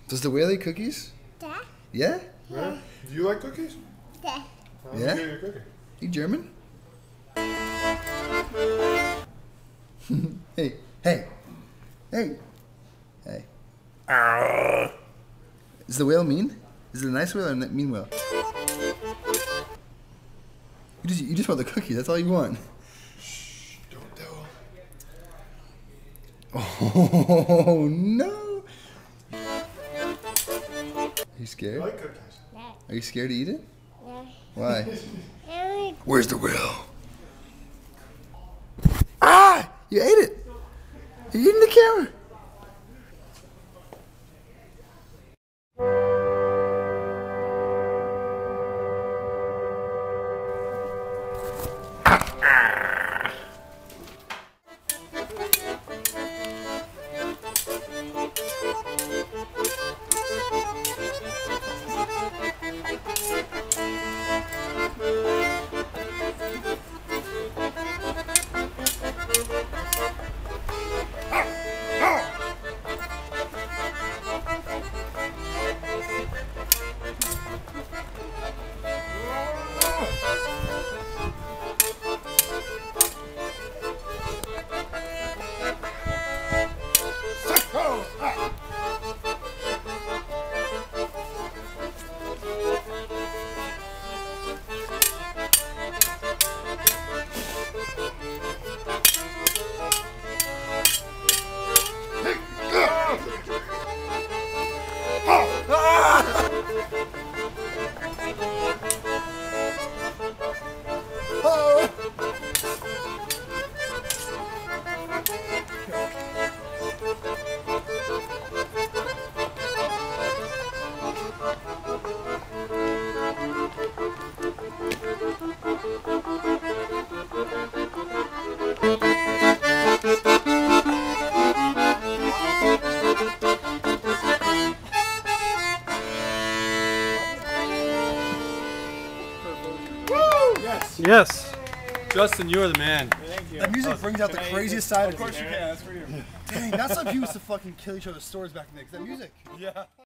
Does the whale eat cookies? Yeah. Yeah? Yeah. Do you like cookies? Yeah. Yeah? Give you a cookie. You German? Hey, hey, hey, hey. Is the whale mean? Is it a nice whale or a mean whale? You just want the cookie. That's all you want. Shh, don't tell him. Oh no! Are you scared? I like cookies. Yeah. Are you scared to eat it? Yeah. Why? Yeah. Where's the whale? Ah! You ate it! You're eating the camera! Yes. Justin, you're the man. Thank you. That music brings out the craziest side of Of course you can. That's for you. Dang, that's like people used to fucking kill each other's swords back in the day. 'Cause that music. Yeah.